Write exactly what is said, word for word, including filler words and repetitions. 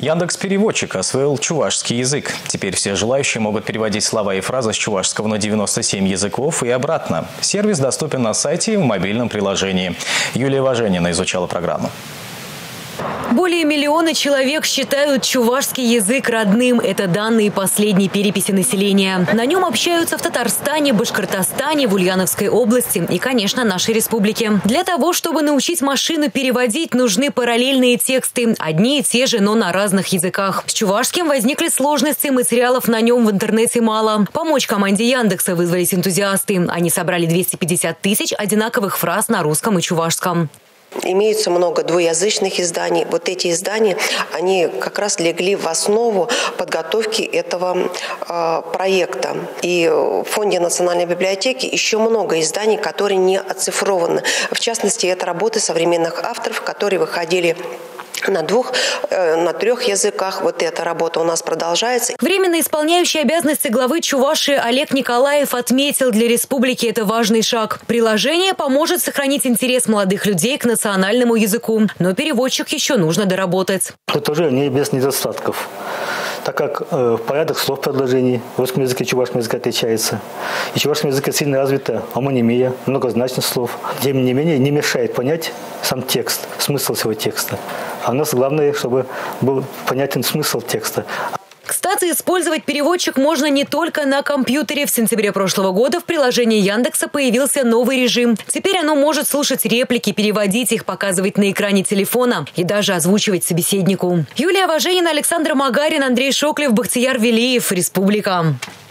Яндекс.Переводчик освоил чувашский язык. Теперь все желающие могут переводить слова и фразы с чувашского на девяносто семь языков и обратно. Сервис доступен на сайте и в мобильном приложении. Юлия Важенина изучала программу. Более миллиона человек считают чувашский язык родным. Это данные последней переписи населения. На нем общаются в Татарстане, Башкортостане, в Ульяновской области и, конечно, нашей республике. Для того, чтобы научить машину переводить, нужны параллельные тексты. Одни и те же, но на разных языках. С чувашским возникли сложности, материалов на нем в интернете мало. Помочь команде Яндекса вызвались энтузиасты. Они собрали двести пятьдесят тысяч одинаковых фраз на русском и чувашском. Имеется много двуязычных изданий. Вот эти издания, они как раз легли в основу подготовки этого э, проекта. И в Фонде национальной библиотеки еще много изданий, которые не оцифрованы. В частности, это работы современных авторов, которые выходили на двух, э, на трех языках. Вот эта работа у нас продолжается. Временно исполняющий обязанности главы Чувашии Олег Николаев отметил, для республики это важный шаг. Приложение поможет сохранить интерес молодых людей к национальному языку. Но переводчик еще нужно доработать. Это уже не без недостатков, так как э, порядок слов предложений в русском языке и чувашском языке отличается. И в чувашском языке сильно развита омонимия, многозначность слов. Тем не менее, не мешает понять сам текст, смысл всего текста. А у нас главное, чтобы был понятен смысл текста. Кстати, использовать переводчик можно не только на компьютере. В сентябре прошлого года в приложении Яндекса появился новый режим. Теперь оно может слушать реплики, переводить их, показывать на экране телефона и даже озвучивать собеседнику. Юлия Важенина, Александр Магарин, Андрей Шоклев, Бахтияр Велиев. Республика.